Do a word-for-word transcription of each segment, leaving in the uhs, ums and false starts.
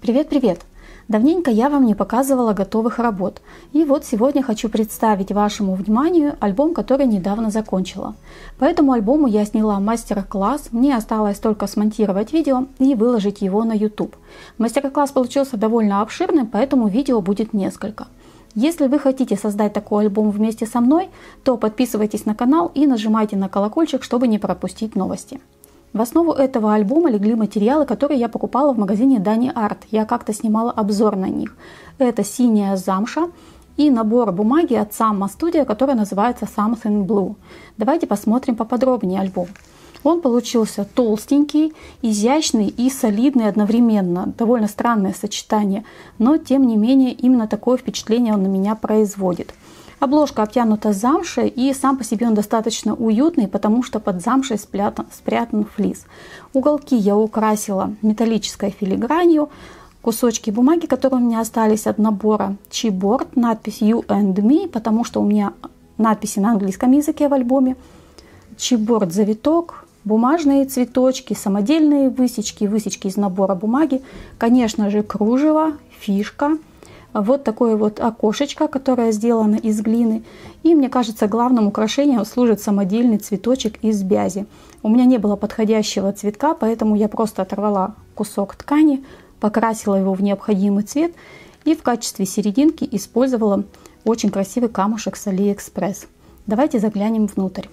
Привет-привет! Давненько я вам не показывала готовых работ. И вот сегодня хочу представить вашему вниманию альбом, который недавно закончила. По этому альбому я сняла мастер-класс, мне осталось только смонтировать видео и выложить его на YouTube. Мастер-класс получился довольно обширным, поэтому видео будет несколько. Если вы хотите создать такой альбом вместе со мной, то подписывайтесь на канал и нажимайте на колокольчик, чтобы не пропустить новости. В основу этого альбома легли материалы, которые я покупала в магазине Dani Art. Я как-то снимала обзор на них. Это синяя замша и набор бумаги от Samma Studio, который называется Something Blue. Давайте посмотрим поподробнее альбом. Он получился толстенький, изящный и солидный одновременно. Довольно странное сочетание, но тем не менее именно такое впечатление он на меня производит. Обложка обтянута замшей, и сам по себе он достаточно уютный, потому что под замшей спрятан, спрятан флис. Уголки я украсила металлической филигранью. Кусочки бумаги, которые у меня остались от набора Chipboard, надпись You and Me, потому что у меня надписи на английском языке в альбоме. Chipboard завиток, бумажные цветочки, самодельные высечки, высечки из набора бумаги, конечно же кружево, фишка. Вот такое вот окошечко, которое сделано из глины. И мне кажется, главным украшением служит самодельный цветочек из бязи. У меня не было подходящего цветка, поэтому я просто оторвала кусок ткани, покрасила его в необходимый цвет и в качестве серединки использовала очень красивый камушек с AliExpress. Давайте заглянем внутрь.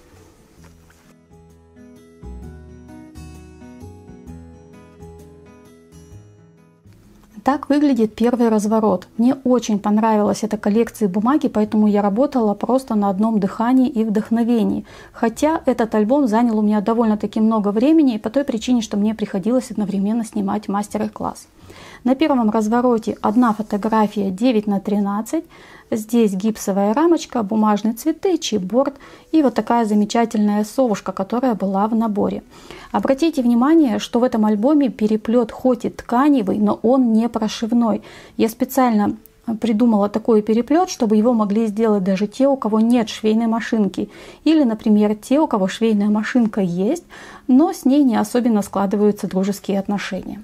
Так выглядит первый разворот. Мне очень понравилась эта коллекция бумаги, поэтому я работала просто на одном дыхании и вдохновении. Хотя этот альбом занял у меня довольно-таки много времени, по той причине, что мне приходилось одновременно снимать мастер-класс. На первом развороте одна фотография девять на тринадцать. Здесь гипсовая рамочка, бумажные цветы, чипборд и вот такая замечательная совушка, которая была в наборе. Обратите внимание, что в этом альбоме переплет хоть и тканевый, но он не прошивной. Я специально придумала такой переплет, чтобы его могли сделать даже те, у кого нет швейной машинки. Или, например, те, у кого швейная машинка есть, но с ней не особенно складываются дружеские отношения.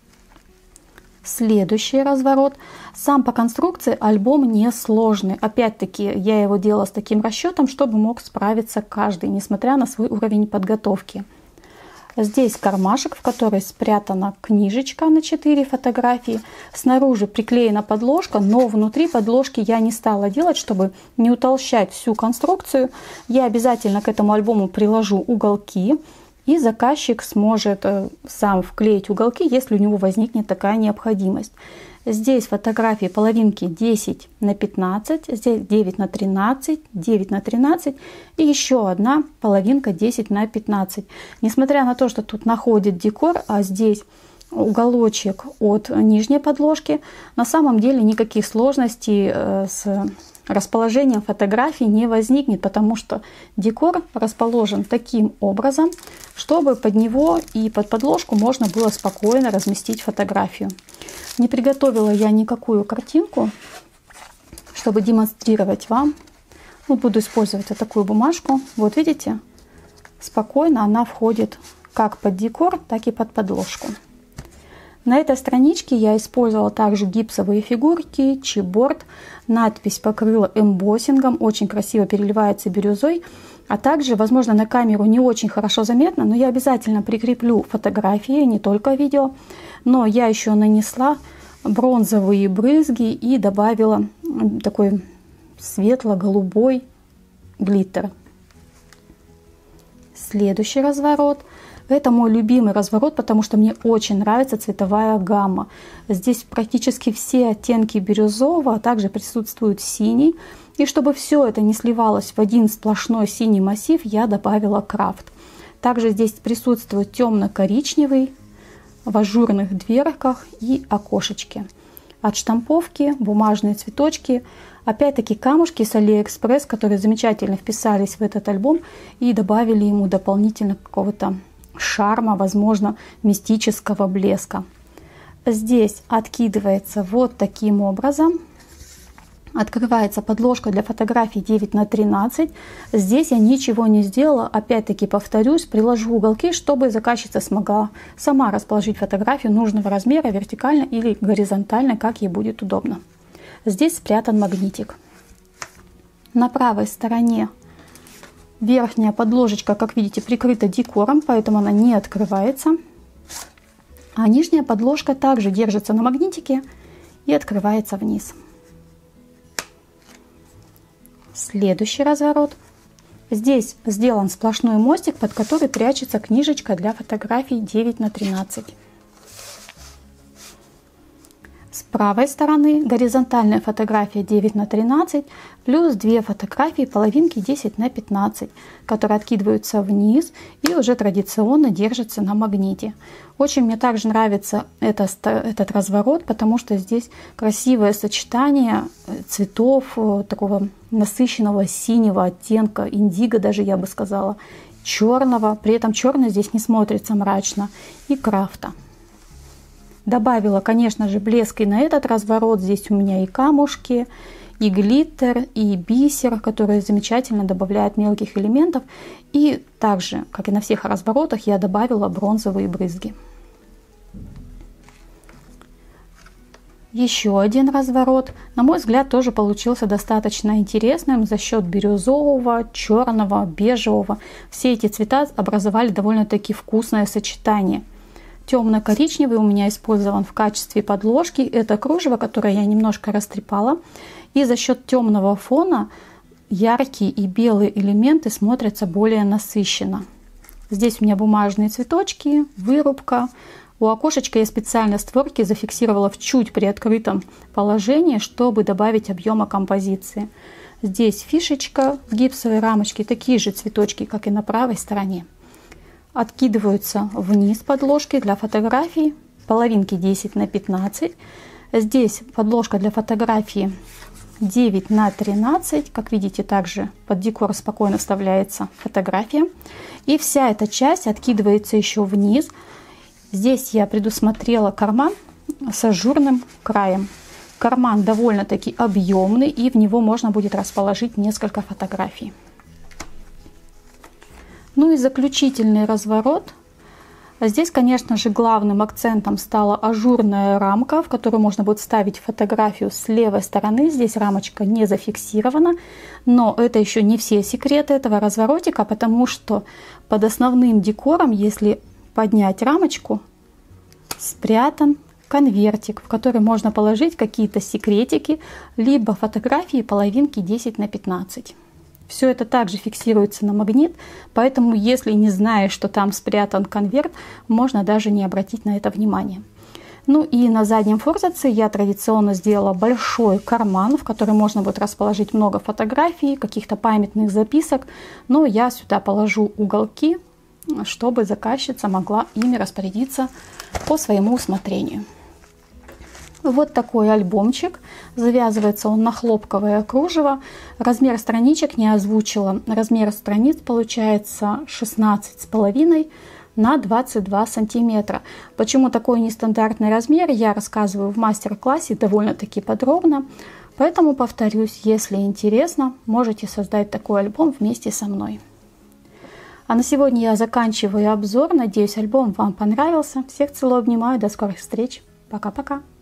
Следующий разворот. Сам по конструкции альбом несложный. Опять-таки я его делала с таким расчетом, чтобы мог справиться каждый, несмотря на свой уровень подготовки. Здесь кармашек, в который спрятана книжечка на четыре фотографии. Снаружи приклеена подложка, но внутри подложки я не стала делать, чтобы не утолщать всю конструкцию. Я обязательно к этому альбому приложу уголки. И заказчик сможет сам вклеить уголки, если у него возникнет такая необходимость. Здесь фотографии половинки десять на пятнадцать, здесь девять на тринадцать, девять на тринадцать и еще одна половинка десять на пятнадцать. Несмотря на то, что тут находит декор, а здесь уголочек от нижней подложки, на самом деле никаких сложностей с расположением фотографий не возникнет, потому что декор расположен таким образом, чтобы под него и под подложку можно было спокойно разместить фотографию. Не приготовила я никакую картинку, чтобы демонстрировать вам. Вот буду использовать вот такую бумажку. Вот видите, спокойно она входит как под декор, так и под подложку. На этой страничке я использовала также гипсовые фигурки, чипборд. Надпись покрыла эмбоссингом, очень красиво переливается бирюзой. А также, возможно, на камеру не очень хорошо заметно, но я обязательно прикреплю фотографии, не только видео. Но я еще нанесла бронзовые брызги и добавила такой светло-голубой глиттер. Следующий разворот. Это мой любимый разворот, потому что мне очень нравится цветовая гамма. Здесь практически все оттенки бирюзового, а также присутствует синий. И чтобы все это не сливалось в один сплошной синий массив, я добавила крафт. Также здесь присутствует темно-коричневый в ажурных дверках и окошечки. От штамповки бумажные цветочки. Опять-таки камушки с AliExpress, которые замечательно вписались в этот альбом и добавили ему дополнительно какого-то шарма, возможно, мистического блеска. Здесь откидывается вот таким образом. Открывается подложка для фотографий девять на тринадцать. Здесь я ничего не сделала. Опять-таки повторюсь, приложу уголки, чтобы заказчица смогла сама расположить фотографию нужного размера вертикально или горизонтально, как ей будет удобно. Здесь спрятан магнитик. На правой стороне верхняя подложечка, как видите, прикрыта декором, поэтому она не открывается. А нижняя подложка также держится на магнитике и открывается вниз. Следующий разворот. Здесь сделан сплошной мостик, под который прячется книжечка для фотографий девять на тринадцать. С правой стороны горизонтальная фотография девять на тринадцать плюс две фотографии половинки десять на пятнадцать, которые откидываются вниз и уже традиционно держатся на магните. Очень мне также нравится это, этот разворот, потому что здесь красивое сочетание цветов такого насыщенного синего оттенка, индиго даже я бы сказала, черного. При этом черный здесь не смотрится мрачно, и крафта. Добавила, конечно же, блеск и на этот разворот. Здесь у меня и камушки, и глиттер, и бисер, которые замечательно добавляют мелких элементов. И также, как и на всех разворотах, я добавила бронзовые брызги. Еще один разворот, на мой взгляд, тоже получился достаточно интересным за счет бирюзового, черного, бежевого. Все эти цвета образовали довольно-таки вкусное сочетание. Темно-коричневый у меня использован в качестве подложки. Это кружево, которое я немножко растрепала. И за счет темного фона яркие и белые элементы смотрятся более насыщенно. Здесь у меня бумажные цветочки, вырубка. У окошечка я специально створки зафиксировала в чуть приоткрытом положении, чтобы добавить объема композиции. Здесь фишечка в гипсовой рамочке, такие же цветочки, как и на правой стороне. Откидываются вниз подложки для фотографий, половинки десять на пятнадцать. Здесь подложка для фотографии девять на тринадцать. Как видите, также под декор спокойно вставляется фотография. И вся эта часть откидывается еще вниз. Здесь я предусмотрела карман с ажурным краем. Карман довольно-таки объемный, и в него можно будет расположить несколько фотографий. Ну и заключительный разворот. Здесь, конечно же, главным акцентом стала ажурная рамка, в которую можно будет ставить фотографию с левой стороны. Здесь рамочка не зафиксирована, но это еще не все секреты этого разворотика, потому что под основным декором, если поднять рамочку, спрятан конвертик, в который можно положить какие-то секретики, либо фотографии половинки десять на пятнадцать. Все это также фиксируется на магнит, поэтому если не знаешь, что там спрятан конверт, можно даже не обратить на это внимание. Ну и на заднем форзаце я традиционно сделала большой карман, в который можно будет расположить много фотографий, каких-то памятных записок, но я сюда положу уголки, чтобы заказчица могла ими распорядиться по своему усмотрению. Вот такой альбомчик. Завязывается он на хлопковое кружево. Размер страничек не озвучила. Размер страниц получается шестнадцать с половиной на двадцать два сантиметра. Почему такой нестандартный размер, я рассказываю в мастер-классе довольно-таки подробно. Поэтому повторюсь, если интересно, можете создать такой альбом вместе со мной. А на сегодня я заканчиваю обзор. Надеюсь, альбом вам понравился. Всех целую, обнимаю. До скорых встреч. Пока-пока.